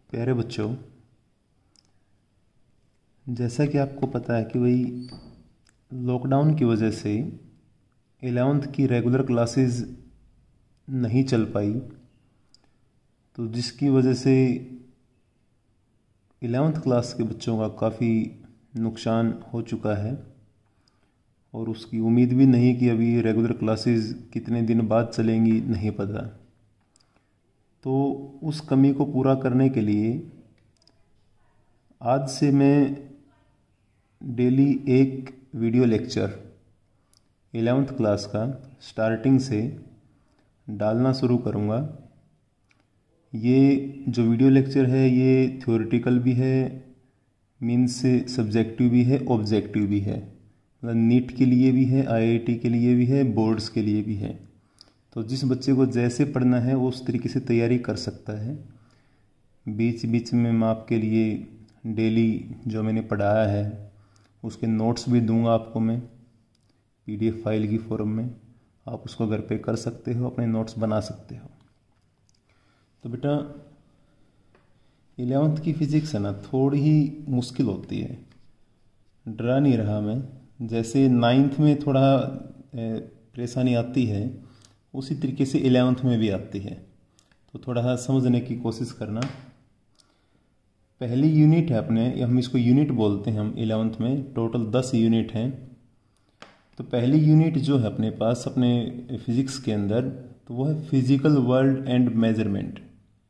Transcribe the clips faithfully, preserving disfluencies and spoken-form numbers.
प्यारे बच्चों, जैसा कि आपको पता है कि भाई लॉकडाउन की वजह से एलेवंथ की रेगुलर क्लासेस नहीं चल पाई, तो जिसकी वजह से एलेवंथ क्लास के बच्चों का काफ़ी नुकसान हो चुका है और उसकी उम्मीद भी नहीं कि अभी रेगुलर क्लासेस कितने दिन बाद चलेंगी, नहीं पता। तो उस कमी को पूरा करने के लिए आज से मैं डेली एक वीडियो लेक्चर एलेवंथ क्लास का स्टार्टिंग से डालना शुरू करूँगा। ये जो वीडियो लेक्चर है ये थ्योरेटिकल भी है, मीन्स सब्जेक्टिव भी है, ऑब्जेक्टिव भी है। मतलब नीट के लिए भी है, आईआईटी के लिए भी है, बोर्ड्स के लिए भी है। तो जिस बच्चे को जैसे पढ़ना है वो उस तरीके से तैयारी कर सकता है। बीच बीच में मैं आपके लिए डेली जो मैंने पढ़ाया है उसके नोट्स भी दूंगा आपको मैं पीडीएफ फाइल की फॉर्म में। आप उसको घर पे कर सकते हो, अपने नोट्स बना सकते हो। तो बेटा इलेवेंथ की फिज़िक्स है ना, थोड़ी ही मुश्किल होती है। डरा नहीं रहा मैं, जैसे नाइन्थ में थोड़ा परेशानी आती है उसी तरीके से इलेवेंथ में भी आती है। तो थोड़ा सा समझने की कोशिश करना। पहली यूनिट है अपने, हम इसको यूनिट बोलते हैं हम इलेवेंथ में, टोटल दस यूनिट हैं। तो पहली यूनिट जो है अपने पास अपने फिजिक्स के अंदर, तो वो है फिजिकल वर्ल्ड एंड मेजरमेंट।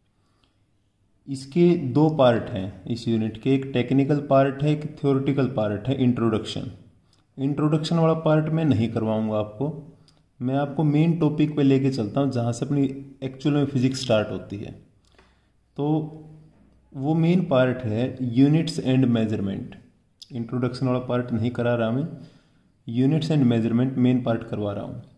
इसके दो पार्ट हैं इस यूनिट के, एक टेक्निकल पार्ट है, एक थ्योरेटिकल पार्ट है, इंट्रोडक्शन। इंट्रोडक्शन वाला पार्ट मैं नहीं करवाऊंगा आपको, मैं आपको मेन टॉपिक पे लेके चलता हूँ जहाँ से अपनी एक्चुअल में फिजिक्स स्टार्ट होती है। तो वो मेन पार्ट है यूनिट्स एंड मेजरमेंट। इंट्रोडक्शन वाला पार्ट नहीं करा रहा मैं, units and measurement main part करवा रहा हूँ।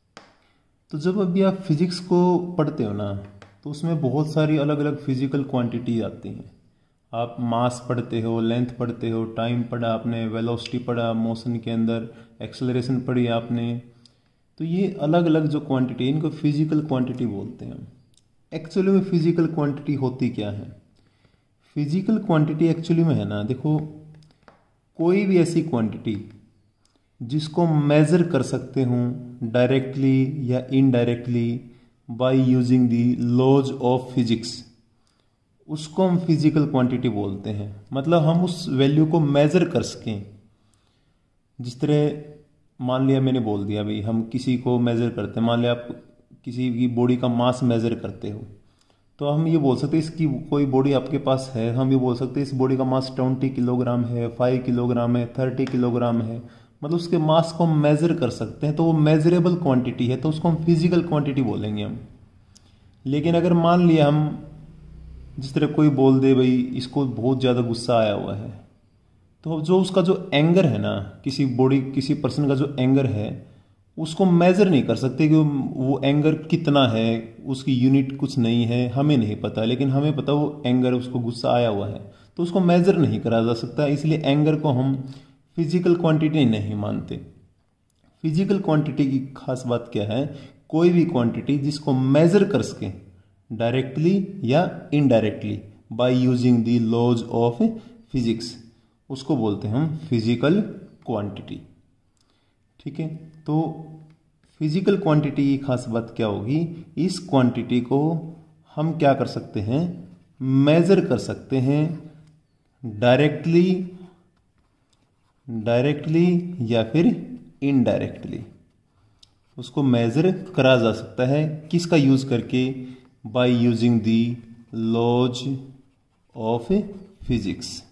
तो जब अभी आप फिजिक्स को पढ़ते हो ना, तो उसमें बहुत सारी अलग अलग फिजिकल क्वांटिटी आती हैं। आप मास पढ़ते हो, लेंथ पढ़ते हो, टाइम पढ़ा आपने, वेलोसिटी पढ़ा, मोशन के अंदर एक्सेलरेशन पढ़ी आपने। तो ये अलग अलग जो क्वांटिटी है इनको फिजिकल क्वांटिटी बोलते हैं हम। एक्चुअली में फिजिकल क्वांटिटी होती क्या है? फिजिकल क्वांटिटी एक्चुअली में है ना, देखो कोई भी ऐसी क्वांटिटी जिसको मेजर कर सकते हो डायरेक्टली या indirectly by using the laws of physics, उसको हम फिजिकल क्वांटिटी बोलते हैं। मतलब हम उस वैल्यू को मेजर कर सकें। जिस तरह मान लिया मैंने बोल दिया भाई हम किसी को मेजर करते हैं, मान लिया आप किसी की बॉडी का मास मेजर करते हो, तो हम ये बोल सकते हैं इसकी कोई बॉडी आपके पास है, हम ये बोल सकते हैं इस बॉडी का मास ट्वेंटी किलोग्राम है, फाइव किलोग्राम है, थर्टी किलोग्राम है। मतलब उसके मास को हम मेजर कर सकते हैं, तो वो मेजरेबल क्वांटिटी है, तो उसको हम फिजिकल क्वांटिटी बोलेंगे हम। लेकिन अगर मान लिया हम जिस तरह कोई बोल दे भाई इसको बहुत ज़्यादा गुस्सा आया हुआ है, तो जो उसका जो एंगर है ना, किसी बॉडी किसी पर्सन का जो एंगर है उसको मेजर नहीं कर सकते कि वो एंगर कितना है, उसकी यूनिट कुछ नहीं है, हमें नहीं पता। लेकिन हमें पता वो एंगर, उसको गुस्सा आया हुआ है, तो उसको मेजर नहीं करा जा सकता। इसलिए एंगर को हम फिजिकल क्वांटिटी नहीं मानते। फिजिकल क्वांटिटी की खास बात क्या है? कोई भी क्वांटिटी जिसको मेजर कर सके डायरेक्टली या indirectly by using the laws of physics, उसको बोलते हैं हम फिजिकल क्वांटिटी। ठीक है, तो फिजिकल क्वांटिटी की खास बात क्या होगी? इस क्वांटिटी को हम क्या कर सकते हैं? मेजर कर सकते हैं डायरेक्टली डायरेक्टली या फिर इनडायरेक्टली। उसको मेजर करा जा सकता है किसका यूज करके? By using the laws of physics.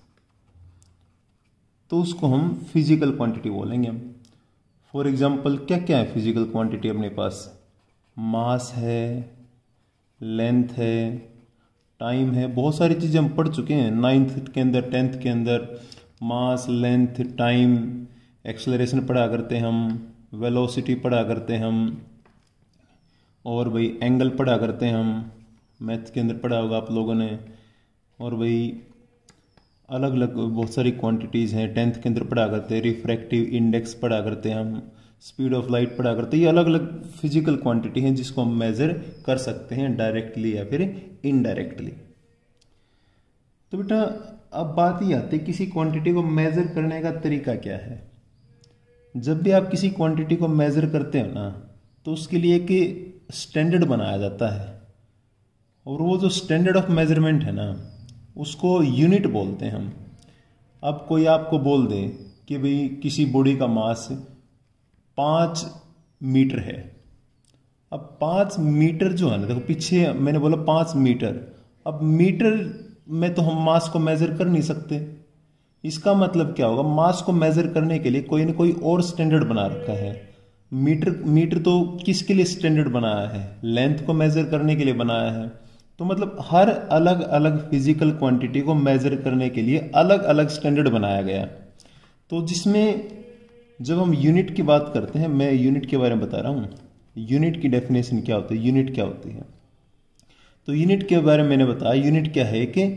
तो उसको हम फिजिकल क्वांटिटी बोलेंगे हम। फॉर एग्जांपल क्या क्या है फिजिकल क्वांटिटी अपने पास? मास है, लेंथ है, टाइम है, बहुत सारी चीज़ें हम पढ़ चुके हैं नाइन्थ के अंदर, टेंथ के अंदर। मास, लेंथ, टाइम, एक्सेलरेशन पढ़ा करते हम, वेलोसिटी पढ़ा करते हम, और भाई एंगल पढ़ा करते हैं हम, मैथ के अंदर पढ़ा होगा आप लोगों ने। और भाई अलग अलग बहुत सारी क्वांटिटीज़ हैं, टेंथ के अंदर पढ़ा करते हैं। रिफ्रैक्टिव इंडेक्स पढ़ा करते हैं हम, स्पीड ऑफ लाइट पढ़ा करते हैं। ये अलग अलग फिजिकल क्वांटिटी हैं जिसको हम मेजर कर सकते हैं डायरेक्टली या फिर इनडायरेक्टली। तो बेटा अब बात ही आती है किसी क्वांटिटी को मेजर करने का तरीका क्या है। जब भी आप किसी क्वांटिटी को मेजर करते हो ना, तो उसके लिए एक स्टैंडर्ड बनाया जाता है, और वो जो स्टैंडर्ड ऑफ मेजरमेंट है ना, उसको यूनिट बोलते हैं हम। अब कोई आपको बोल दे कि भाई किसी बॉडी का मास पाँच मीटर है। अब पाँच मीटर जो है ना, देखो पीछे मैंने बोला पाँच मीटर, अब मीटर में तो हम मास को मेजर कर नहीं सकते। इसका मतलब क्या होगा, मास को मेजर करने के लिए कोई ना कोई और स्टैंडर्ड बना रखा है। मीटर मीटर तो किसके लिए स्टैंडर्ड बनाया है, लेंथ को मेजर करने के लिए बनाया है। तो मतलब हर अलग अलग फिजिकल क्वांटिटी को मेजर करने के लिए अलग अलग स्टैंडर्ड बनाया गया। तो जिसमें जब हम यूनिट की बात करते हैं, मैं यूनिट के बारे में बता रहा हूँ, यूनिट की डेफिनेशन क्या होती है, यूनिट क्या होती है। तो यूनिट के बारे में मैंने बताया, यूनिट क्या है कि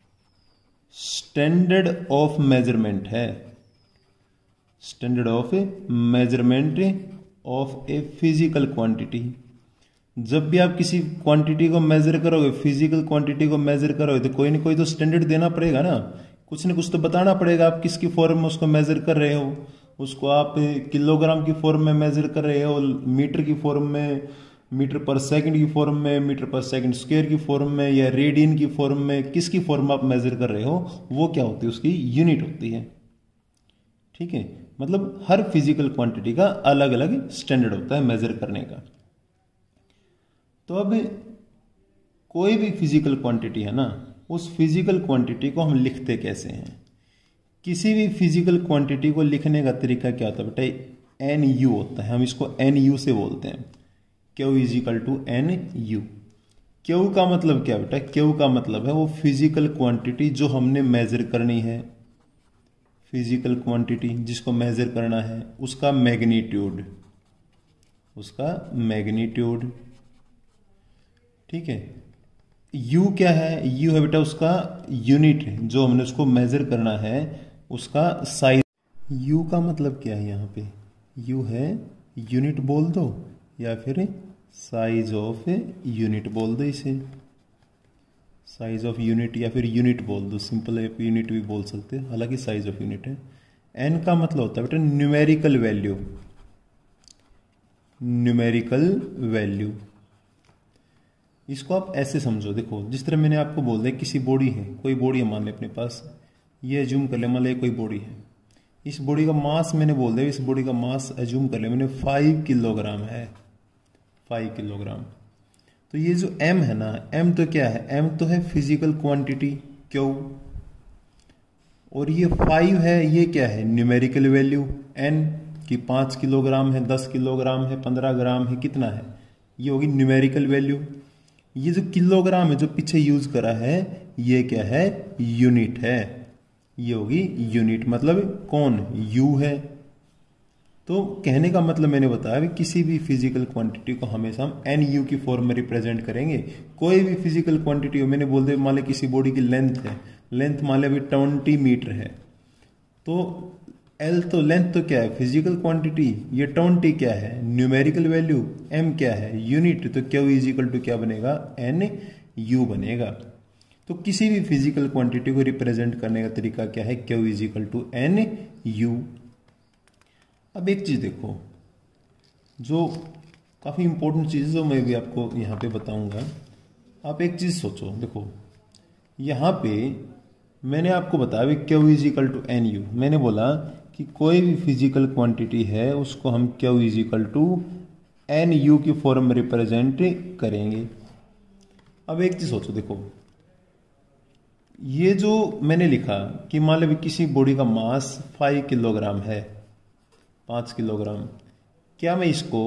स्टैंडर्ड ऑफ मेजरमेंट है, standard of measurement of a physical quantity. जब भी आप किसी क्वांटिटी को मेजर करोगे, फिजिकल क्वांटिटी को मेजर करोगे, तो कोई ना कोई तो स्टैंडर्ड देना पड़ेगा ना, कुछ ना कुछ तो बताना पड़ेगा। आप किसकी फॉर्म में उसको मेजर कर रहे हो, उसको आप किलोग्राम की फॉर्म में मेजर कर रहे हो, मीटर की फॉर्म में, मीटर पर सेकंड की फॉर्म में, मीटर पर सेकंड स्क्वायर की फॉर्म में, या रेडियन की फॉर्म में, किसकी फॉर्म में आप मेजर कर रहे हो, वो क्या होती है, उसकी यूनिट होती है। ठीक है, मतलब हर फिजिकल क्वांटिटी का अलग अलग स्टैंडर्ड होता है मेजर करने का। तो अब कोई भी फिजिकल क्वांटिटी है ना, उस फिजिकल क्वांटिटी को हम लिखते कैसे हैं। किसी भी फिजिकल क्वांटिटी को लिखने का तरीका क्या होता है बेटा, एन यू होता है। हम इसको एन यू से बोलते हैं, q is equal to n u. Q का मतलब क्या बेटा, क्यू का मतलब है वो फिजिकल क्वांटिटी जो हमने मेजर करनी है, फिजिकल क्वांटिटी जिसको मेजर करना है, उसका मैग्नीट्यूड, उसका मैग्नीट्यूड। ठीक है, यू क्या है, यू है बेटा उसका यूनिट जो हमने उसको मेजर करना है, उसका साइज। यू का मतलब क्या है, यहाँ पे यू है यूनिट बोल दो, या फिर साइज ऑफ यूनिट बोल दो, इसे साइज ऑफ यूनिट या फिर यूनिट बोल दो, सिंपल यूनिट भी बोल सकते हैं, हालांकि साइज ऑफ यूनिट है। एन का मतलब होता है बेटा न्यूमेरिकल वैल्यू, न्यूमेरिकल वैल्यू। इसको आप ऐसे समझो, देखो जिस तरह मैंने आपको बोल दिया किसी बॉडी है, कोई बॉडी है मान ले अपने पास, ये एज्यूम कर ले मान ले कोई बॉडी है, इस बॉडी का मास मैंने बोल दिया, इस बॉडी का मास एज्यूम कर ले मैंने फाइव किलोग्राम है, फाइव किलोग्राम। तो ये जो m है ना, m तो क्या है, m तो है फिजिकल क्वांटिटी क्यू, और ये फाइव है, ये क्या है न्यूमेरिकल वैल्यू n की, पाँच किलोग्राम है, दस किलोग्राम है, पंद्रह ग्राम है, कितना है, ये होगी न्यूमेरिकल वैल्यू। ये जो किलोग्राम है जो पीछे यूज करा है, ये क्या है, यूनिट है, ये होगी यूनिट, मतलब कौन, u है। तो कहने का मतलब मैंने बताया कि किसी भी फिजिकल क्वांटिटी को हमेशा हम एन यू की फॉर्म में रिप्रेजेंट करेंगे। कोई भी फिजिकल क्वांटिटी हो, मैंने बोल दिया मान लो किसी बॉडी की लेंथ है, लेंथ मान लो ट्वेंटी मीटर है, तो एल तो लेंथ तो क्या है फिजिकल क्वांटिटी, ये ट्वेंटी क्या है न्यूमेरिकल वैल्यू, एम क्या है यूनिट, तो क्यू इज इक्वल टू क्या बनेगा, एन यू बनेगा। तो किसी भी फिजिकल क्वांटिटी को रिप्रेजेंट करने का तरीका क्या है, Q is equal to n u. अब एक चीज देखो, जो काफी इंपॉर्टेंट चीज जो मैं भी आपको यहाँ पे बताऊंगा। आप एक चीज सोचो, देखो यहाँ पे मैंने आपको बताया Q is equal to n u. मैंने बोला कि कोई भी फिजिकल क्वांटिटी है उसको हम Q is equal to n u की फॉर्म में रिप्रेजेंट करेंगे। अब एक चीज सोचो, देखो ये जो मैंने लिखा कि मान लो किसी बॉडी का मास फाइव किलोग्राम है, पाँच किलोग्राम, क्या मैं इसको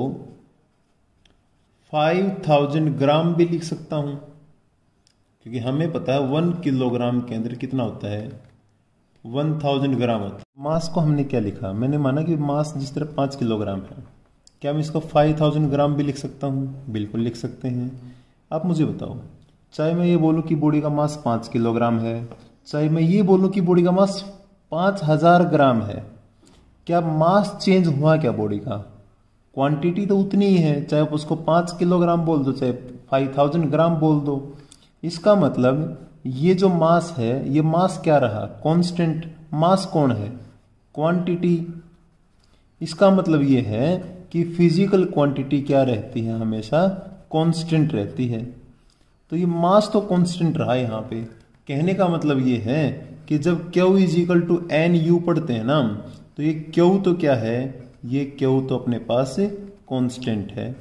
फाइव थाउजेंड ग्राम भी लिख सकता हूं, क्योंकि हमें पता है वन किलोग्राम के अंदर कितना होता है, वन थाउजेंड ग्राम होता है। मास को हमने क्या लिखा, मैंने माना कि मास जिस तरह पाँच किलोग्राम है, क्या मैं इसको फाइव थाउजेंड ग्राम भी लिख सकता हूँ, बिल्कुल लिख सकते हैं। आप मुझे बताओ, चाहे मैं ये बोलूँ कि बॉडी का मास पाँच किलोग्राम है, चाहे मैं ये बोलूँ कि बॉडी का मास पाँच हजार ग्राम है, क्या मास चेंज हुआ क्या बॉडी का, क्वांटिटी तो उतनी ही है, चाहे आप उसको पाँच किलोग्राम बोल दो चाहे फाइव थाउजेंड ग्राम बोल दो। इसका मतलब ये जो मास है ये मास क्या रहा, कांस्टेंट। मास कौन है, क्वांटिटी। इसका मतलब ये है कि फिजिकल क्वांटिटी क्या रहती है, हमेशा कांस्टेंट रहती है। तो ये मास तो कांस्टेंट रहा यहाँ पे। कहने का मतलब ये है कि जब Q is equal to n u पढ़ते हैं ना, तो ये Q तो क्या है, ये Q तो अपने पास कांस्टेंट है।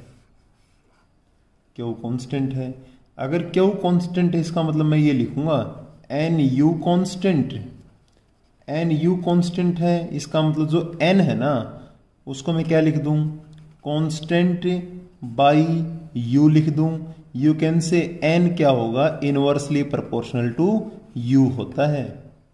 Q कांस्टेंट है। अगर Q कांस्टेंट है इसका मतलब मैं ये लिखूंगा n u constant. N u constant है इसका मतलब जो n है ना उसको मैं क्या लिख दूं, कांस्टेंट बाई u लिख दूं। यू कैन से n क्या होगा, इनवर्सली प्रोपोर्शनल टू u होता है।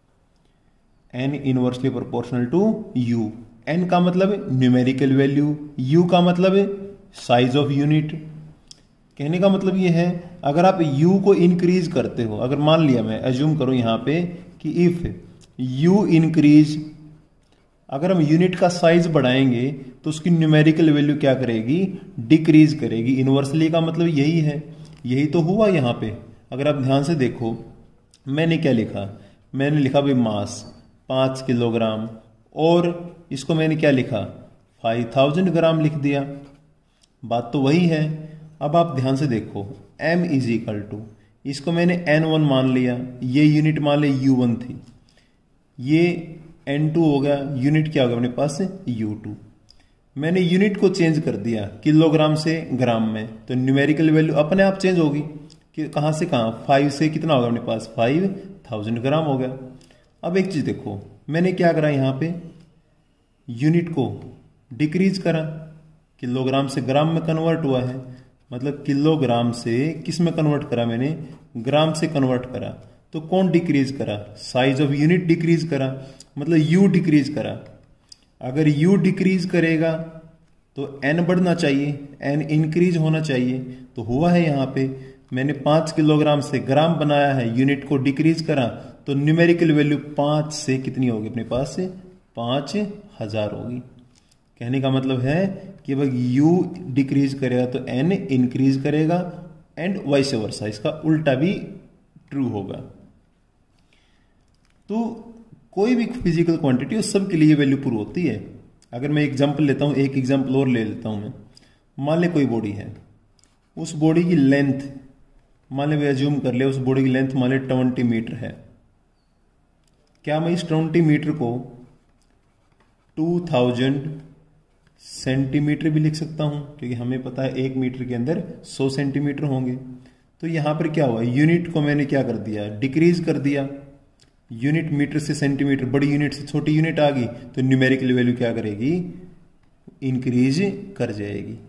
n inversely proportional to u। n का मतलब न्यूमेरिकल वैल्यू, u का मतलब साइज ऑफ यूनिट। कहने का मतलब ये है अगर आप u को इंक्रीज करते हो, अगर मान लिया मैं एज्यूम करूं यहां पे कि इफ u इंक्रीज, अगर हम यूनिट का साइज बढ़ाएंगे तो उसकी न्यूमेरिकल वैल्यू क्या करेगी, डिक्रीज करेगी। इनवर्सली का मतलब यही है, यही तो हुआ यहाँ पे। अगर आप ध्यान से देखो मैंने क्या लिखा, मैंने लिखा भाई मास पाँच किलोग्राम और इसको मैंने क्या लिखा, फाइव थाउजेंड ग्राम लिख दिया। बात तो वही है। अब आप ध्यान से देखो m इज इक्वल टू, इसको मैंने एन वन मान लिया, ये यूनिट मान ले यू वन थी, ये एन टू हो गया, यूनिट क्या होगा अपने पास यू टू। मैंने यूनिट को चेंज कर दिया किलोग्राम से ग्राम में, तो न्यूमेरिकल वैल्यू अपने आप चेंज होगी कि कहाँ से कहाँ, फाइव से कितना होगा अपने पास, फाइव थाउजेंड ग्राम हो गया। अब एक चीज देखो मैंने क्या करा, यहाँ पे यूनिट को डिक्रीज करा, किलोग्राम से ग्राम में कन्वर्ट हुआ है, मतलब किलोग्राम से किस में कन्वर्ट करा, मैंने ग्राम से कन्वर्ट करा। तो कौन डिक्रीज करा, साइज ऑफ यूनिट डिक्रीज करा, मतलब यू डिक्रीज करा। अगर यू डिक्रीज करेगा तो एन बढ़ना चाहिए, एन इंक्रीज होना चाहिए। तो हुआ है यहाँ पे मैंने पाँच किलोग्राम से ग्राम बनाया है, यूनिट को डिक्रीज करा, तो न्यूमेरिकल वैल्यू पाँच से कितनी होगी अपने पास से, पाँच हजार होगी। कहने का मतलब है कि भाई यू डिक्रीज करेगा तो एन इंक्रीज करेगा एंड वाइस वर्सा, इसका उल्टा भी ट्रू होगा। तो कोई भी फिजिकल क्वांटिटी उस सब के लिए वैल्यू प्रूव होती है। अगर मैं एग्जांपल लेता हूं, एक एग्जांपल और ले लेता हूं मैं। मान ले कोई बॉडी है, उस बॉडी की लेंथ मान ले, एज्यूम कर ले उस बॉडी की लेंथ मान ले ट्वेंटी मीटर है। क्या मैं इस ट्वेंटी मीटर को टू थाउजेंड सेंटीमीटर भी लिख सकता हूं, क्योंकि हमें पता है एक मीटर के अंदर सौ सेंटीमीटर होंगे। तो यहां पर क्या हुआ, यूनिट को मैंने क्या कर दिया, डिक्रीज कर दिया। यूनिट मीटर से सेंटीमीटर, बड़ी यूनिट से छोटी यूनिट आ गई, तो न्यूमेरिकल वैल्यू क्या करेगी, इंक्रीज कर जाएगी।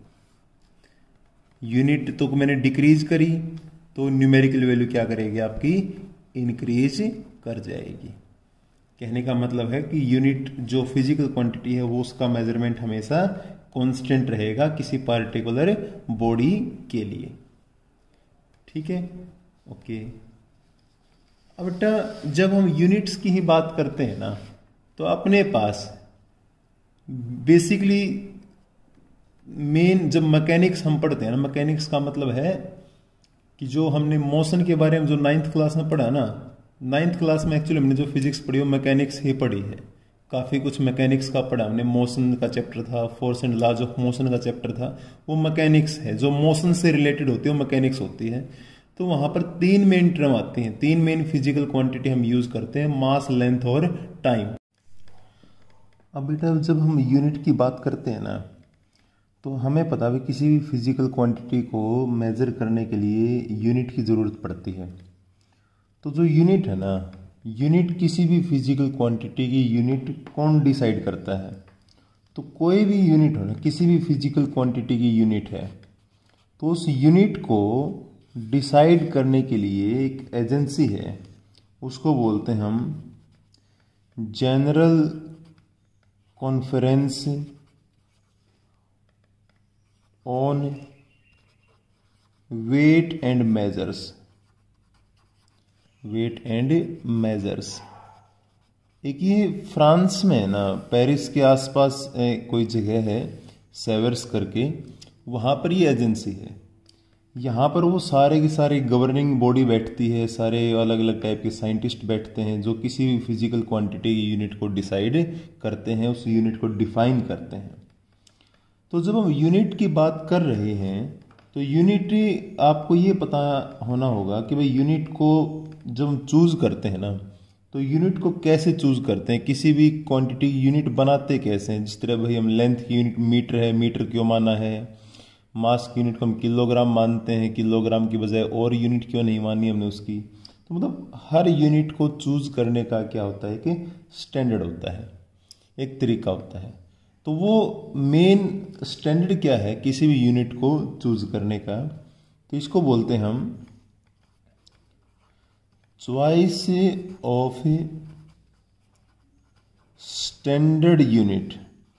यूनिट तो मैंने डिक्रीज करी तो न्यूमेरिकल वैल्यू क्या करेगी आपकी, इंक्रीज कर जाएगी। कहने का मतलब है कि यूनिट जो फिजिकल क्वांटिटी है वो उसका मेजरमेंट हमेशा कांस्टेंट रहेगा किसी पार्टिकुलर बॉडी के लिए। ठीक है, ओके। अब बेटा जब हम यूनिट्स की ही बात करते हैं ना, तो अपने पास बेसिकली मेन जब मैकेनिक्स हम पढ़ते हैं ना, मैकेनिक्स का मतलब है कि जो हमने मोशन के बारे में जो नाइन्थ क्लास में पढ़ा ना, नाइन्थ क्लास में एक्चुअली हमने जो फिजिक्स पढ़ी वो मैकेनिक्स ही पढ़ी है। काफ़ी कुछ मैकेनिक्स का पढ़ा हमने, मोशन का चैप्टर था, force and laws of motion का चैप्टर था, वो मैकेनिक्स है। जो मोशन से रिलेटेड होती है वो मैकेनिक्स होती है। तो वहां पर तीन मेन टर्म आती हैं, तीन मेन फिजिकल क्वांटिटी हम यूज करते हैं, मास, लेंथ और टाइम। अब बेटा जब हम यूनिट की बात करते हैं ना, तो हमें पता है किसी भी फिजिकल क्वांटिटी को मेजर करने के लिए यूनिट की ज़रूरत पड़ती है। तो जो यूनिट है ना, यूनिट किसी भी फिजिकल क्वांटिटी की यूनिट कौन डिसाइड करता है, तो कोई भी यूनिट हो ना, किसी भी फिजिकल क्वांटिटी की यूनिट है, तो उस यूनिट को डिसाइड करने के लिए एक एजेंसी है, उसको बोलते हैं हम general conference on weight and measures. Weight and measures एक ये फ्रांस में है ना, पेरिस के आसपास कोई जगह है, सेवर्स करके, वहाँ पर ये एजेंसी है। यहाँ पर वो सारे के सारे गवर्निंग बॉडी बैठती है, सारे अलग अलग टाइप के साइंटिस्ट बैठते हैं जो किसी भी फिजिकल क्वांटिटी की यूनिट को डिसाइड करते हैं, उस यूनिट को डिफाइन करते हैं। तो जब हम यूनिट की बात कर रहे हैं तो यूनिट, आपको ये पता होना होगा कि भाई यूनिट को जब हम चूज करते हैं ना, तो यूनिट को कैसे चूज करते हैं, किसी भी क्वांटिटी की यूनिट बनाते कैसे हैं। जिस तरह भाई हम लेंथ की यूनिट मीटर है, मीटर क्यों माना है, मास की यूनिट को हम किलोग्राम मानते हैं, किलोग्राम की बजाय और यूनिट क्यों नहीं मानी हमने उसकी। तो मतलब हर यूनिट को चूज करने का क्या होता है कि स्टैंडर्ड होता है, एक तरीका होता है। तो वो मेन स्टैंडर्ड क्या है किसी भी यूनिट को चूज करने का, तो इसको बोलते हैं हम चॉइस ऑफ स्टैंडर्ड यूनिट।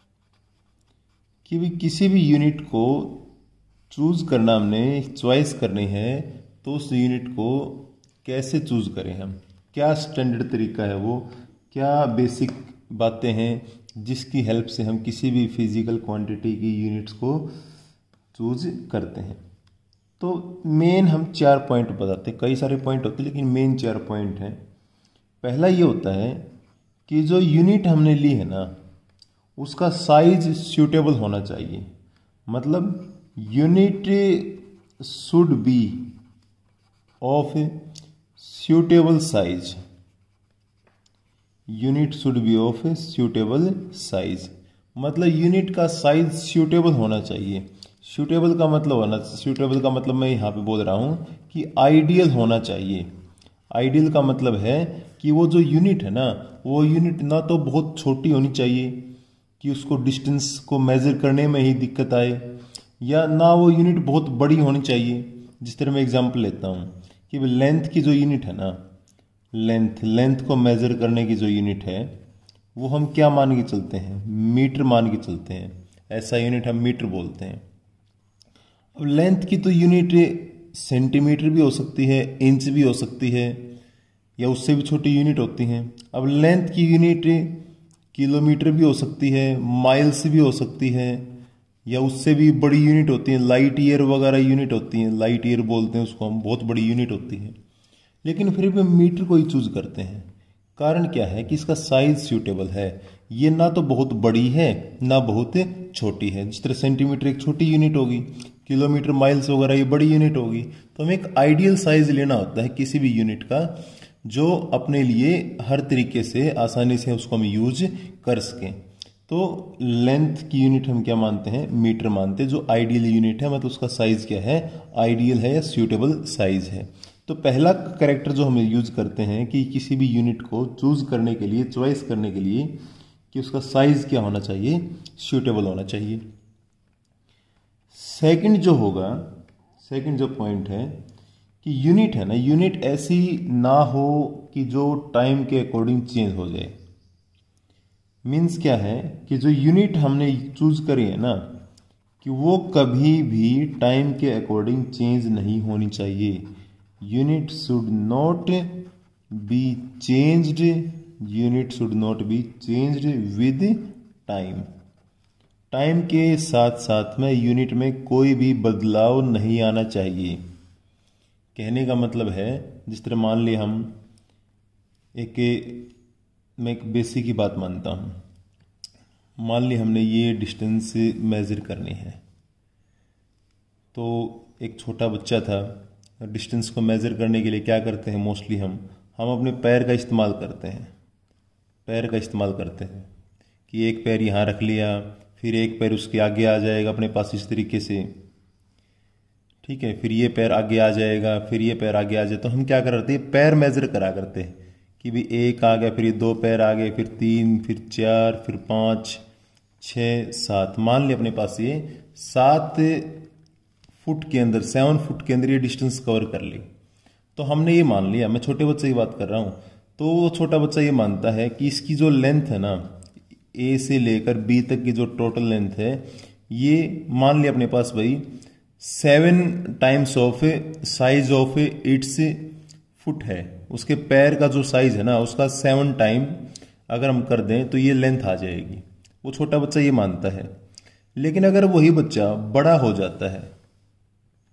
कि भी किसी भी यूनिट को चूज करना, हमने चॉइस करनी है, तो उस यूनिट को कैसे चूज करें हम, क्या स्टैंडर्ड तरीका है वो, क्या बेसिक बातें हैं जिसकी हेल्प से हम किसी भी फिजिकल क्वांटिटी की यूनिट्स को चूज करते हैं। तो मेन हम चार पॉइंट बताते हैं, कई सारे पॉइंट होते हैं लेकिन मेन चार पॉइंट हैं। पहला ये होता है कि जो यूनिट हमने ली है ना, उसका साइज सूटेबल होना चाहिए। मतलब unit should be of suitable size, unit should be of suitable size, मतलब यूनिट का साइज सूटेबल होना चाहिए। सूटेबल का मतलब होना सूटेबल का मतलब मैं यहाँ पे बोल रहा हूँ कि आइडियल होना चाहिए। आइडियल का मतलब है कि वो जो यूनिट है ना, वो यूनिट ना तो बहुत छोटी होनी चाहिए कि उसको डिस्टेंस को मेजर करने में ही दिक्कत आए, या ना वो यूनिट बहुत बड़ी होनी चाहिए। जिस तरह मैं एग्जांपल लेता हूँ कि लेंथ की जो यूनिट है ना, लेंथ लेंथ को मेजर करने की जो यूनिट है वो हम क्या मान के चलते हैं, मीटर मान के चलते हैं। ऐसा यूनिट हम मीटर बोलते हैं। अब लेंथ की तो यूनिट सेंटीमीटर भी हो सकती है, इंच भी हो सकती है, या उससे भी छोटी यूनिट होती हैं। अब लेंथ की यूनिट किलोमीटर भी हो सकती है, माइल्स भी हो सकती है, या उससे भी बड़ी यूनिट होती है, लाइट ईयर वगैरह यूनिट होती हैं, लाइट ईयर बोलते हैं उसको हम, बहुत बड़ी यूनिट होती है। लेकिन फिर भी हम मीटर को ही चूज करते हैं। कारण क्या है कि इसका साइज सूटेबल है, ये ना तो बहुत बड़ी है ना बहुत छोटी है। जिस तरह सेंटीमीटर एक छोटी यूनिट होगी, किलोमीटर माइल्स वगैरह ये बड़ी यूनिट होगी। तो हमें एक आइडियल साइज लेना होता है किसी भी यूनिट का, जो अपने लिए हर तरीके से आसानी से उसको हम यूज कर सकें। तो लेंथ की यूनिट हम क्या मानते हैं, मीटर मानते हैं। जो आइडियल यूनिट है मतलब उसका साइज क्या है, आइडियल है या सूटेबल साइज है। तो पहला कैरेक्टर जो हम यूज करते हैं कि किसी भी यूनिट को चूज करने के लिए, चॉइस करने के लिए, कि उसका साइज क्या होना चाहिए, सूटेबल होना चाहिए। सेकंड जो होगा, सेकंड जो पॉइंट है कि यूनिट है ना, यूनिट ऐसी ना हो कि जो टाइम के अकॉर्डिंग चेंज हो जाए। मीन्स क्या है कि जो यूनिट हमने चूज करी है ना, कि वो कभी भी टाइम के अकॉर्डिंग चेंज नहीं होनी चाहिए। Unit should not be changed, unit should not be changed with time. Time के साथ साथ में यूनिट में कोई भी बदलाव नहीं आना चाहिए। कहने का मतलब है, जिस तरह मान लिया हम एक, मैं एक बेसिक की बात मानता हूँ। मान ली हमने ये डिस्टेंस मेजर करनी है, तो एक छोटा बच्चा था, डिस्टेंस को मेजर करने के लिए क्या करते हैं, मोस्टली हम हम अपने पैर का इस्तेमाल करते हैं। पैर का इस्तेमाल करते हैं कि एक पैर यहाँ रख लिया, फिर एक पैर उसके आगे आ जाएगा अपने पास इस तरीके से, ठीक है, फिर ये पैर आगे आ जाएगा, फिर ये पैर आगे आ जाए। तो हम क्या करते हैं, पैर मेजर करा करते हैं कि भी एक आ गया, फिर ये दो पैर आ गए, फिर तीन, फिर चार, फिर पाँच, छः, सात। मान लिया अपने पास ये सात फुट के अंदर, सेवन फुट के अंदर ये डिस्टेंस कवर कर ली। तो हमने ये मान लिया, मैं छोटे बच्चे की बात कर रहा हूँ, तो वो छोटा बच्चा ये मानता है कि इसकी जो लेंथ है ना, ए से लेकर बी तक की जो टोटल लेंथ है, ये मान लिया अपने पास भाई seven times of size of its foot है। उसके पैर का जो साइज है ना, उसका सेवन टाइम अगर हम कर दें तो ये लेंथ आ जाएगी। वो छोटा बच्चा ये मानता है। लेकिन अगर वही बच्चा बड़ा हो जाता है,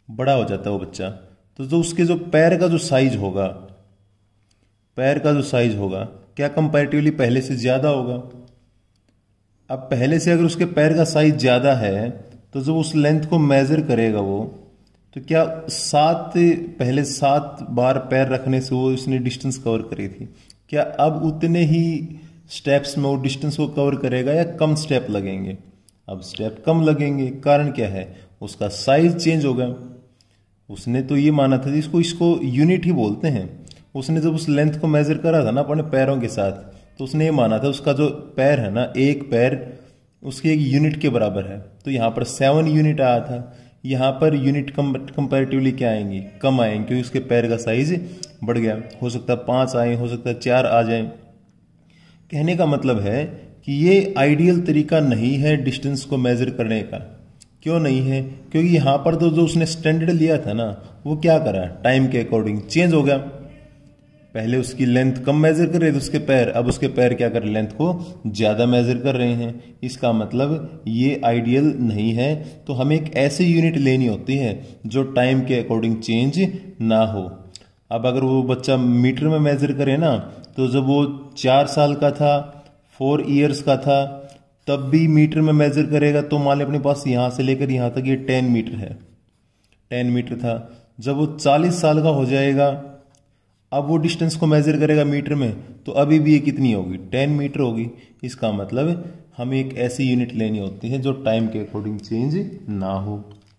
बड़ा हो जाता है वो बच्चा, तो जो उसके जो पैर का जो साइज होगा, पैर का जो साइज होगा क्या कंपैरेटिवली पहले से ज़्यादा होगा। अब पहले से अगर उसके पैर का साइज ज़्यादा है तो जब उस लेंथ को मेज़र करेगा वो, तो क्या सात पहले सात बार पैर रखने से वो उसने डिस्टेंस कवर करी थी, क्या अब उतने ही स्टेप्स में वो डिस्टेंस को कवर करेगा या कम स्टेप लगेंगे? अब स्टेप कम लगेंगे। कारण क्या है? उसका साइज चेंज हो गया। उसने तो ये माना था, इसको इसको यूनिट ही बोलते हैं। उसने जब उस लेंथ को मेजर करा था ना अपने पैरों के साथ, तो उसने ये माना था उसका जो पैर है ना, एक पैर उसके एक यूनिट के बराबर है। तो यहाँ पर सेवन यूनिट आया था, यहाँ पर यूनिट कम कंपैरेटिवली क्या आएंगी? कम आएंगे, क्योंकि उसके पैर का साइज बढ़ गया। हो सकता है पाँच आए, हो सकता है चार आ जाए। कहने का मतलब है कि ये आइडियल तरीका नहीं है डिस्टेंस को मेजर करने का। क्यों नहीं है? क्योंकि यहाँ पर तो जो उसने स्टैंडर्ड लिया था ना, वो क्या करा? टाइम के अकॉर्डिंग चेंज हो गया। पहले उसकी लेंथ कम मेजर कर रहे थे उसके पैर, अब उसके पैर क्या कर रहे? लेंथ को ज़्यादा मेजर कर रहे हैं। इसका मतलब ये आइडियल नहीं है। तो हमें एक ऐसी यूनिट लेनी होती है जो टाइम के अकॉर्डिंग चेंज ना हो। अब अगर वो बच्चा मीटर में मेजर करे ना, तो जब वो चार साल का था, फोर ईयर्स का था, तब भी मीटर में मेजर करेगा तो मान लें अपने पास यहाँ से लेकर यहाँ तक ये टेन मीटर है, टेन मीटर था। जब वो चालीस साल का हो जाएगा, अब वो डिस्टेंस को मेजर करेगा मीटर में, तो अभी भी ये कितनी होगी? टेन मीटर होगी। इसका मतलब हमें एक ऐसी यूनिट लेनी होती है जो टाइम के अकॉर्डिंग चेंज ना हो।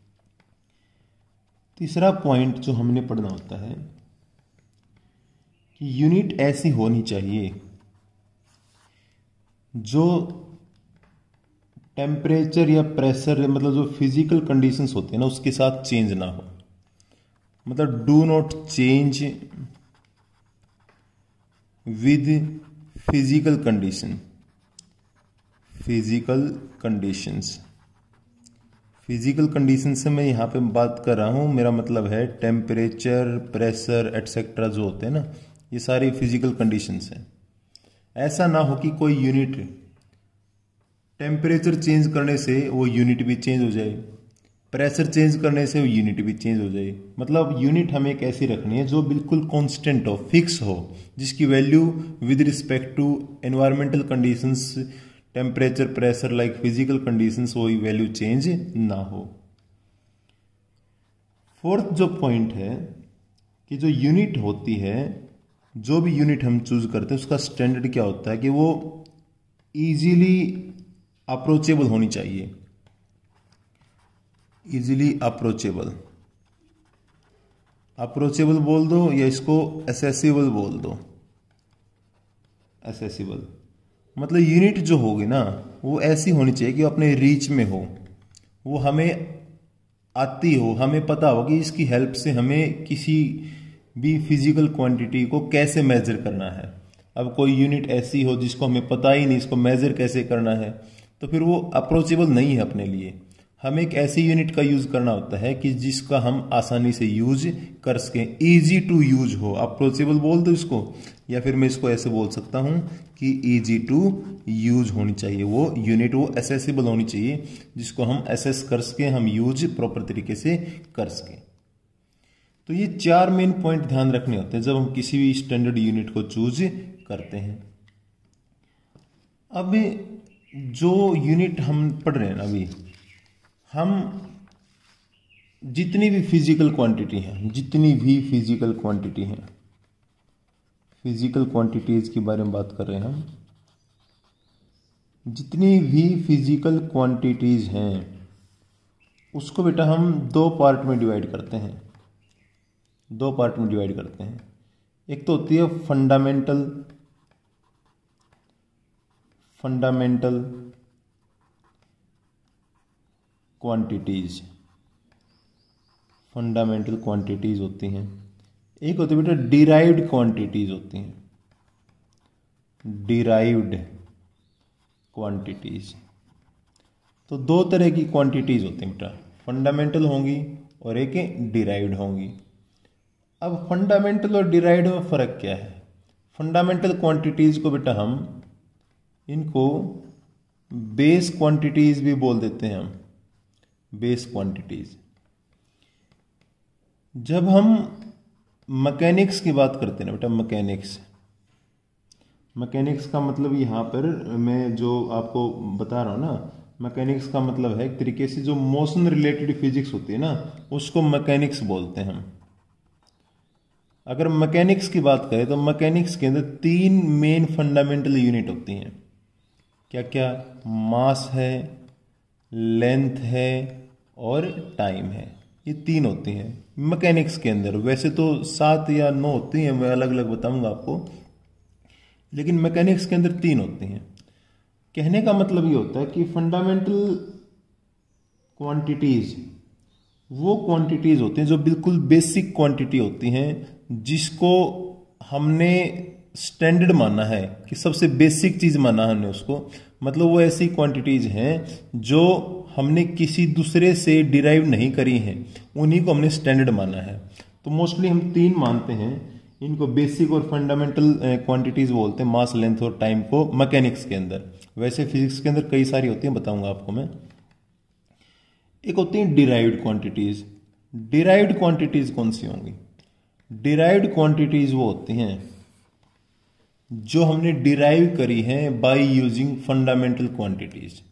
तीसरा पॉइंट जो हमने पढ़ना होता है कि यूनिट ऐसी होनी चाहिए जो टेम्परेचर या प्रेशर, मतलब जो फिजिकल कंडीशंस होते हैं ना, उसके साथ चेंज ना हो। मतलब do not change with physical condition, physical conditions. Physical condition से मैं यहाँ पे बात कर रहा हूँ, मेरा मतलब है टेम्परेचर, प्रेशर एटसेट्रा जो होते हैं ना, ये सारी फिजिकल कंडीशंस हैं। ऐसा ना हो कि कोई यूनिट टेम्परेचर चेंज करने से वो यूनिट भी चेंज हो जाए, प्रेशर चेंज करने से वो यूनिट भी चेंज हो जाए। मतलब यूनिट हमें एक ऐसी रखनी है जो बिल्कुल कांस्टेंट हो, फिक्स हो, जिसकी value with respect to environmental conditions, temperature, pressure like physical conditions, वही वैल्यू चेंज ना हो। फोर्थ जो पॉइंट है कि जो यूनिट होती है, जो भी यूनिट हम चूज करते हैं, उसका स्टैंडर्ड क्या होता है कि वो इजीली अप्रोचेबल होनी चाहिए। इजीली अप्रोचेबल, अप्रोचेबल बोल दो या इसको एसेसिबल बोल दो। एसेसिबल मतलब यूनिट जो होगी ना, वो ऐसी होनी चाहिए कि वो अपने रीच में हो, वो हमें आती हो, हमें पता हो कि इसकी हेल्प से हमें किसी भी फिजिकल क्वांटिटी को कैसे मेजर करना है। अब कोई यूनिट ऐसी हो जिसको हमें पता ही नहीं इसको मेजर कैसे करना है, तो फिर वो अप्रोचेबल नहीं है अपने लिए। हमें एक ऐसी यूनिट का यूज करना होता है कि जिसका हम आसानी से यूज कर सकें, इजी टू यूज हो। अप्रोचेबल बोल दो इसको, या फिर मैं इसको ऐसे बोल सकता हूं कि इजी टू यूज होनी चाहिए वो यूनिट, वो एसेसिबल होनी चाहिए, जिसको हम एसेस कर सकें, हम यूज प्रॉपर तरीके से कर सकें। तो ये चार मेन पॉइंट ध्यान रखने होते हैं जब हम किसी भी स्टैंडर्ड यूनिट को चूज करते हैं। अब जो यूनिट हम पढ़ रहे हैं ना, अभी हम जितनी भी फिजिकल क्वांटिटी हैं, जितनी भी फिजिकल क्वांटिटी हैं, फिजिकल क्वांटिटीज के बारे में बात कर रहे हैं हम, जितनी भी फिजिकल क्वांटिटीज हैं उसको बेटा हम दो पार्ट में डिवाइड करते हैं। दो पार्ट में डिवाइड करते हैं। एक तो होती है fundamental, fundamental quantities, fundamental quantities होती हैं। एक होती है बेटा डिराइव्ड क्वांटिटीज होती हैं, डिराइव्ड क्वांटिटीज। तो दो तरह की क्वांटिटीज होती हैं बेटा, फंडामेंटल होंगी और एक डिराइव्ड होंगी। अब फंडामेंटल और डिराइव्ड में फर्क क्या है? फंडामेंटल क्वांटिटीज को बेटा हम इनको बेस क्वांटिटीज भी बोल देते हैं हम, बेस क्वांटिटीज। जब हम मैकेनिक्स की बात करते हैं ना बेटा, मैकेनिक्स मैकेनिक्स का मतलब यहाँ पर मैं जो आपको बता रहा हूँ ना, मैकेनिक्स का मतलब है एक तरीके से जो मोशन रिलेटेड फिजिक्स होती है ना, उसको मैकेनिक्स बोलते हैं हम। अगर मैकेनिक्स की बात करें तो मैकेनिक्स के अंदर तीन मेन फंडामेंटल यूनिट होती हैं। क्या क्या? मास है, लेंथ है और टाइम है। ये तीन होती हैं मैकेनिक्स के अंदर। वैसे तो सात या नौ होती हैं, मैं अलग अलग बताऊंगा आपको, लेकिन मैकेनिक्स के अंदर तीन होती हैं। कहने का मतलब ये होता है कि फंडामेंटल क्वांटिटीज वो क्वांटिटीज होती हैं जो बिल्कुल बेसिक क्वांटिटी होती हैं, जिसको हमने स्टैंडर्ड माना है कि सबसे बेसिक चीज माना है हमने उसको। मतलब वो ऐसी क्वांटिटीज हैं जो हमने किसी दूसरे से डिराइव नहीं करी हैं, उन्हीं को हमने स्टैंडर्ड माना है। तो मोस्टली हम तीन मानते हैं इनको, बेसिक और फंडामेंटल क्वांटिटीज बोलते हैं, मास, लेंथ और टाइम को मैकेनिक्स के अंदर। वैसे फिजिक्स के अंदर कई सारी होती हैं, बताऊंगा आपको मैं। एक होती है डिराइव्ड क्वांटिटीज। डिराइव्ड क्वांटिटीज कौन सी होंगी? डिराइव्ड क्वांटिटीज वो होती हैं जो हमने डिराइव करी हैं बाय यूजिंग फंडामेंटल क्वांटिटीज।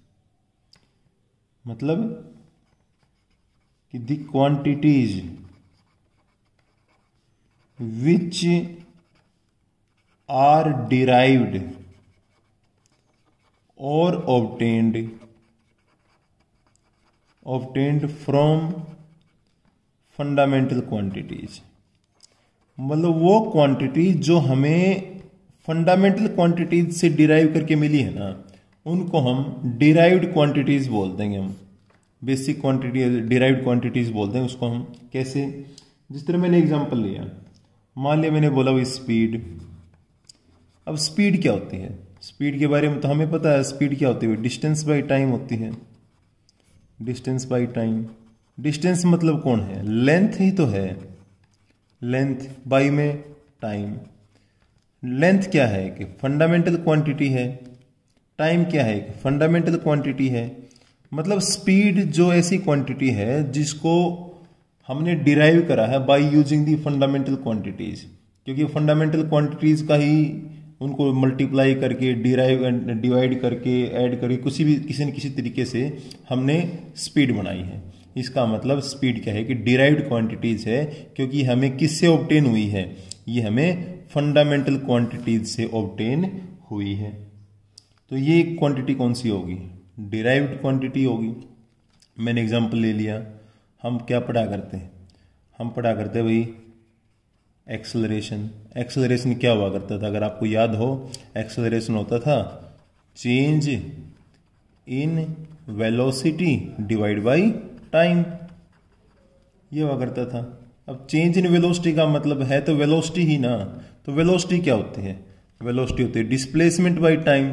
मतलब कि the quantities which are derived or obtained obtained from fundamental quantities। मतलब वो क्वांटिटी जो हमें फंडामेंटल क्वांटिटीज से डिराइव करके मिली है ना, उनको हम डिराइव्ड क्वांटिटीज बोल देंगे। हम बेसिक क्वांटिटी डिराइव्ड क्वांटिटीज बोलते हैं उसको हम। कैसे? जिस तरह मैंने एग्जांपल लिया, मान लिया मैंने बोला वो स्पीड। अब स्पीड क्या होती है? स्पीड के बारे में तो हमें पता है, स्पीड क्या होती है? डिस्टेंस बाय टाइम होती है। Distance by time. डिस्टेंस मतलब कौन है? लेंथ ही तो है। लेंथ बाय में टाइम। लेंथ क्या है? कि फंडामेंटल क्वांटिटी है। टाइम क्या है? कि फंडामेंटल क्वांटिटी है। मतलब स्पीड जो ऐसी क्वांटिटी है जिसको हमने डिराइव करा है by using the fundamental quantities, क्योंकि फंडामेंटल क्वांटिटीज का ही उनको मल्टीप्लाई करके, डिराइव डिवाइड करके, ऐड करके किसी भी किसी न किसी तरीके से हमने स्पीड बनाई है। इसका मतलब स्पीड क्या है? कि डिराइव्ड क्वांटिटीज है, क्योंकि हमें किससे ऑब्टेन हुई है? ये हमें फंडामेंटल क्वांटिटीज से ऑब्टेन हुई है। तो ये क्वांटिटी कौन सी होगी? डिराइव्ड क्वांटिटी होगी। मैंने एग्जांपल ले लिया। हम क्या पढ़ा करते हैं? हम पढ़ा करते भाई एक्सेलरेशन। एक्सेलरेशन क्या हुआ करता था? अगर आपको याद हो, एक्सेलरेशन होता था change in velocity divide by time. ये हुआ करता था। अब चेंज इन वेलोसिटी का मतलब है तो वेलोसिटी ही ना। तो वेलोसिटी क्या होती है? वेलोसिटी होती है displacement by time.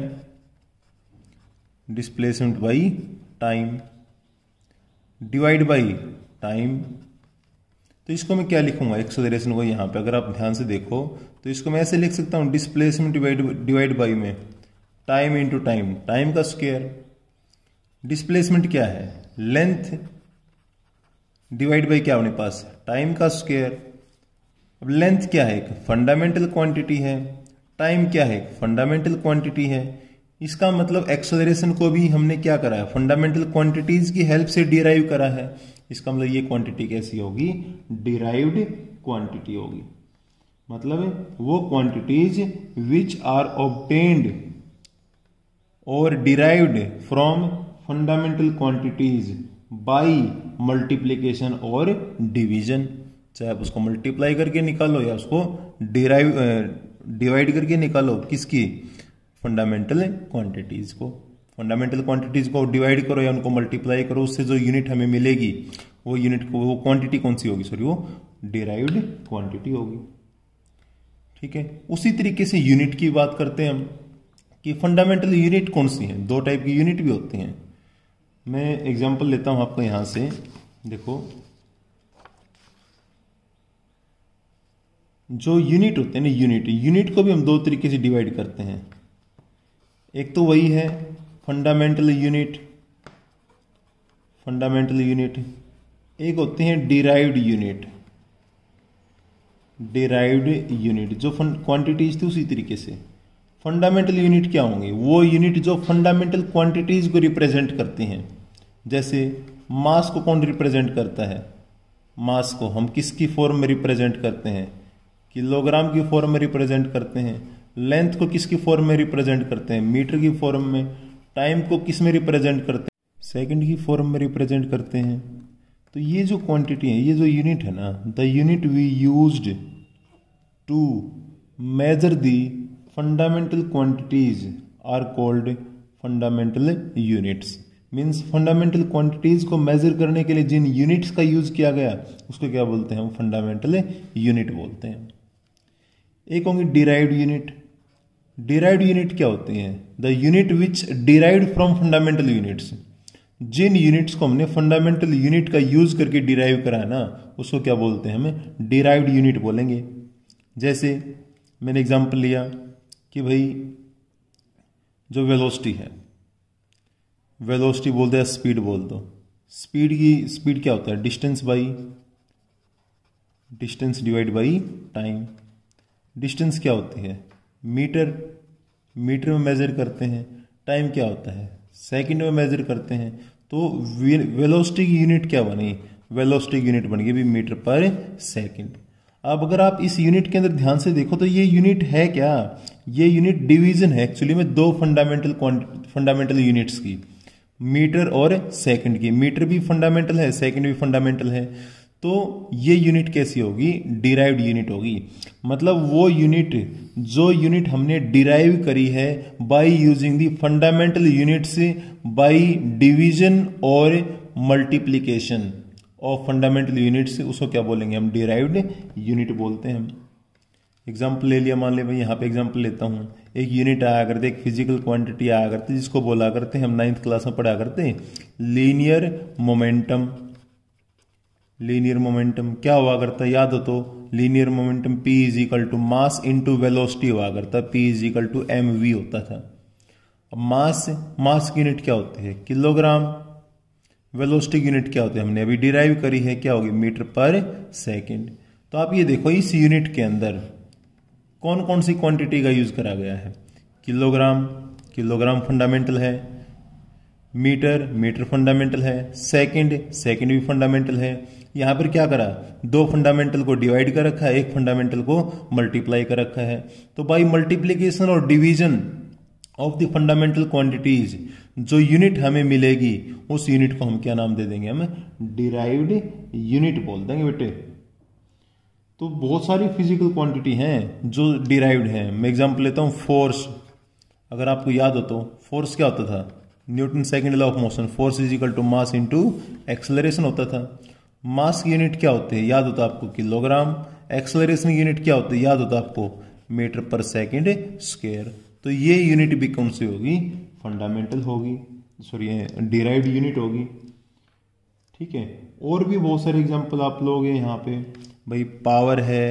Displacement by time divide by time. तो इसको मैं क्या लिखूंगा? एक्सेलरेशन को यहां पे अगर आप ध्यान से देखो तो इसको मैं ऐसे लिख सकता हूं, डिस्प्लेसमेंट डिवाइड डिवाइड बाय में टाइम इनटू टाइम, टाइम का स्क्वायर। डिस्प्लेसमेंट क्या है? लेंथ डिवाइड बाय क्या अपने पास? टाइम का स्क्वायर। अब लेंथ क्या है? फंडामेंटल क्वांटिटी है। टाइम क्या है? फंडामेंटल क्वांटिटी है। इसका मतलब एक्सेलरेशन को भी हमने क्या करा है? फंडामेंटल क्वांटिटीज की हेल्प से डिराइव करा है। इसका मतलब ये क्वांटिटी कैसी होगी? डिराइव्ड क्वांटिटी होगी। मतलब वो क्वांटिटीज विच आर ऑब्टेन्ड और derived from fundamental quantities by multiplication और डिवीजन। चाहे आप उसको मल्टीप्लाई करके निकालो या उसको डिराइव डिवाइड करके निकालो। किसकी? फंडामेंटल क्वांटिटीज को। फंडामेंटल क्वांटिटीज को डिवाइड करो या उनको मल्टीप्लाई करो, उससे जो यूनिट हमें मिलेगी वो यूनिट को वो क्वांटिटी कौन सी होगी? सॉरी, वो डिराइव्ड क्वांटिटी होगी। ठीक है। उसी तरीके से यूनिट की बात करते हैं हम कि फंडामेंटल यूनिट कौन सी है? दो टाइप की यूनिट भी होती हैं। मैं एग्जांपल लेता हूं आपको यहां से। देखो, जो यूनिट होते हैं ना, यूनिट यूनिट को भी हम दो तरीके से डिवाइड करते हैं। एक तो वही है फंडामेंटल यूनिट, फंडामेंटल यूनिट। एक होते हैं डिराइव्ड यूनिट। डिराइव्ड यूनिट, जो क्वांटिटीज थी उसी तरीके से फंडामेंटल यूनिट क्या होंगे, वो यूनिट जो फंडामेंटल क्वांटिटीज को रिप्रेजेंट करती हैं। जैसे मास को कौन रिप्रेजेंट करता है, मास को हम किसकी फॉर्म में रिप्रेजेंट करते हैं, किलोग्राम की फॉर्म में रिप्रेजेंट करते हैं। लेंथ को किसकी फॉर्म में रिप्रेजेंट करते हैं, मीटर की फॉर्म में। टाइम को किस में रिप्रेजेंट करते हैं, सेकंड की फॉर्म में रिप्रेजेंट करते हैं। तो ये जो क्वांटिटी है, ये जो यूनिट है ना, the unit we used to measure the fundamental quantities are called fundamental units. Means fundamental quantities को मेजर करने के लिए जिन यूनिट्स का यूज किया गया उसको क्या बोलते हैं, हम फंडामेंटल यूनिट बोलते हैं। एक होंगी डिराइव्ड यूनिट। डिराइव्ड यूनिट क्या होती हैं, the unit which derived from fundamental units. जिन यूनिट्स को हमने फंडामेंटल यूनिट का यूज करके डिराइव करा है ना, उसको क्या बोलते हैं, हमें डिराइव्ड यूनिट बोलेंगे। जैसे मैंने एग्जांपल लिया कि भाई जो वेलोसिटी है, वेलोसिटी बोलते हैं, स्पीड बोल दो। स्पीड की स्पीड क्या होता है, distance by distance divide by time. Distance क्या होती है, मीटर, मीटर में मेजर करते हैं। टाइम क्या होता है, सेकंड में मेजर करते हैं। तो वेलोसिटी की यूनिट क्या बनी, वेलोसिटी की यूनिट बन गई भी मीटर पर सेकंड। अब अगर आप इस यूनिट के अंदर ध्यान से देखो तो ये यूनिट है क्या, ये यूनिट डिवीजन है एक्चुअली में दो फंडामेंटल फंडामेंटल यूनिट्स की, मीटर और सेकंड की। मीटर भी फंडामेंटल है, सेकंड भी फंडामेंटल है। तो ये यूनिट कैसी होगी, डिराइव्ड यूनिट होगी। मतलब वो यूनिट जो यूनिट हमने डिराइव करी है by using the fundamental units by division और मल्टीप्लिकेशन ऑफ फंडामेंटल यूनिट्स, उसको क्या बोलेंगे हम, डिराइव्ड यूनिट बोलते हैं। एग्जाम्पल ले लिया, मान ले भाई यहाँ पे एग्जाम्पल लेता हूँ। एक यूनिट आया करते, एक फिजिकल क्वांटिटी आया करती जिसको बोला करते हम नाइन्थ क्लास में पढ़ा करते लीनियर मोमेंटम। लीनियर मोमेंटम क्या हुआ करता है, याद हो तो, linear momentum P is equal to mass into velocity हुआ करता, P is equal to m v होता था। अब मास मास की यूनिट क्या होती है, किलोग्राम। वेलोसिटी की यूनिट क्या होती है, हमने अभी डिराइव करी है, क्या होगी, मीटर पर सेकेंड। तो आप ये देखो इस यूनिट के अंदर कौन कौन सी क्वांटिटी का यूज करा गया है, किलोग्राम, किलोग्राम फंडामेंटल है। मीटर, मीटर फंडामेंटल है। सेकंड, सेकंड भी फंडामेंटल है। यहां पर क्या करा, दो फंडामेंटल को डिवाइड कर रखा है, एक फंडामेंटल को मल्टीप्लाई कर रखा है। तो बाय मल्टीप्लीकेशन और division of the fundamental quantities जो यूनिट हमें मिलेगी उस यूनिट को हम क्या नाम दे देंगे, हम डिराइव्ड यूनिट बोल देंगे बेटे। तो बहुत सारी फिजिकल क्वांटिटी हैं जो डिराइव्ड हैं। मैं एग्जांपल लेता हूं, फोर्स। अगर आपको याद हो तो फोर्स क्या होता था, Newton second law of motion, force is equal to mass into acceleration होता था। मास की यूनिट क्या होती है, याद होता आपको, किलोग्राम। एक्सेलरेशन की यूनिट क्या होती है, याद होता आपको, मीटर पर सेकंड स्क्वायर। तो ये यूनिट भी कौन सी होगी, फंडामेंटल होगी, सॉरी डिराइव्ड यूनिट होगी। ठीक है, और भी बहुत सारे एग्जांपल आप लोगे यहाँ पे। भाई पावर है,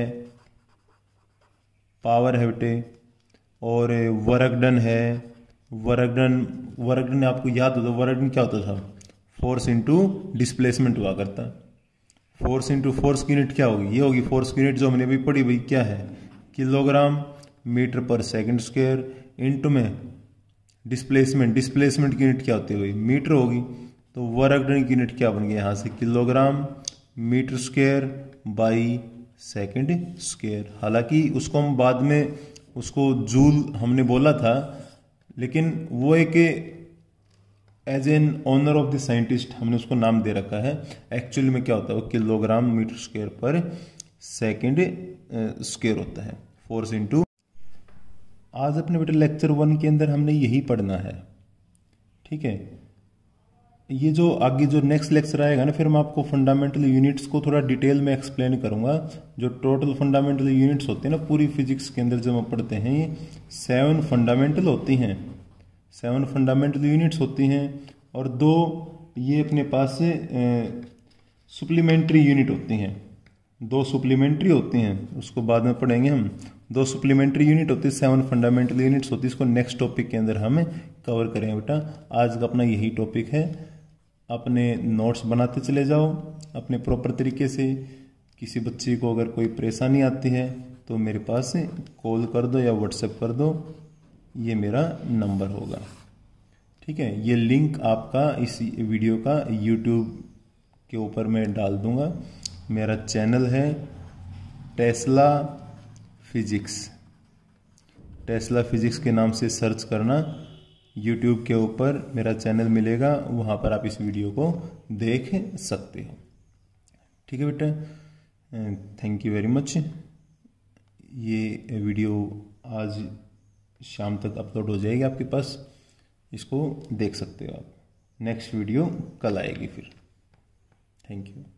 पावर है बेटे, और वर्क डन है। वर्क डन, वर्क डन आपको याद हो तो वर्क डन क्या होता था, फोर्स इंटू डिस्प्लेसमेंट हुआ करता। फोर्स इंटू फोर्स की यूनिट क्या होगी, ये होगी फोर्स की यूनिट जो हमने अभी पढ़ी भाई, क्या है, kilogram metre per second square. Into में डिस्प्लेसमेंट, डिस्प्लेसमेंट की यूनिट क्या होती है भाई, मीटर होगी। तो वर्क डन की यूनिट क्या बन गई यहाँ से, kilogram metre square by second square. हालांकि उसको हम बाद में उसको जूल हमने बोला था, लेकिन वो एक as an honour of the scientist हमने उसको नाम दे रखा है। एक्चुअली में क्या होता है, वो kilogram metre square per second square होता है, फोर्स इंटू। आज अपने बेटे लेक्चर वन के अंदर हमने यही पढ़ना है। ठीक है, ये जो आगे जो नेक्स्ट लेक्चर आएगा ना, फिर मैं आपको फंडामेंटल यूनिट्स को थोड़ा डिटेल में एक्सप्लेन करूंगा। जो टोटल फंडामेंटल यूनिट्स होते हैं ना पूरी फिजिक्स के अंदर जब हम पढ़ते हैं, ये सेवन फंडामेंटल होती हैं, सेवन फंडामेंटल यूनिट्स होती हैं, और दो ये अपने पास से सुप्लीमेंट्री यूनिट होती हैं, दो सुप्लीमेंट्री होती हैं, उसको बाद में पढ़ेंगे हम। दो सुप्लीमेंट्री यूनिट होती है, सेवन फंडामेंटल यूनिट्स होती है। इसको नेक्स्ट टॉपिक के अंदर हम कवर करेंगे बेटा। आज का अपना यही टॉपिक है। अपने नोट्स बनाते चले जाओ अपने प्रॉपर तरीके से, किसी बच्चे को अगर कोई परेशानी आती है तो मेरे पास कॉल कर दो या व्हाट्सएप कर दो, ये मेरा नंबर होगा। ठीक है, ये लिंक आपका इस वीडियो का यूट्यूब के ऊपर मैं डाल दूंगा। मेरा चैनल है टेस्ला फिजिक्स, टेस्ला फिजिक्स के नाम से सर्च करना, यूट्यूब के ऊपर मेरा चैनल मिलेगा, वहाँ पर आप इस वीडियो को देख सकते हो। ठीक है बेटा, थैंक यू वेरी मच। ये वीडियो आज शाम तक अपलोड हो जाएगी आपके पास, इसको देख सकते हो आप। नेक्स्ट वीडियो कल आएगी फिर। Thank you.